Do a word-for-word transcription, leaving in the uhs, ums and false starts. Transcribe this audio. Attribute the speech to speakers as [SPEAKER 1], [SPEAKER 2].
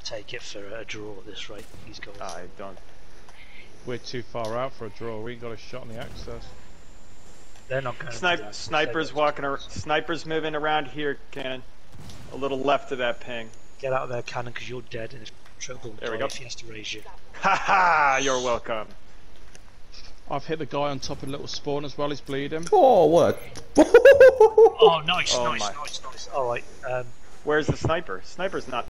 [SPEAKER 1] take it for a draw at this rate. He's got.
[SPEAKER 2] I don't.
[SPEAKER 3] We're too far out for a draw. We ain't got a shot on the access.
[SPEAKER 1] They're not going.
[SPEAKER 2] Snipe,
[SPEAKER 1] to
[SPEAKER 2] snipers walking around. Snipers moving around here, Cannon. A little left of that ping.
[SPEAKER 1] Get out of there, Cannon, because you're dead, and if Triple
[SPEAKER 2] There we
[SPEAKER 1] die
[SPEAKER 2] go.
[SPEAKER 1] if he has to raise you.
[SPEAKER 2] Ha ha! You're welcome.
[SPEAKER 3] I've hit the guy on top of little spawn as well. He's bleeding.
[SPEAKER 4] Oh, what?
[SPEAKER 1] Oh, nice,
[SPEAKER 2] Oh
[SPEAKER 1] nice,
[SPEAKER 2] my.
[SPEAKER 1] nice, nice. All right. Um,
[SPEAKER 2] Where's the sniper? Sniper's not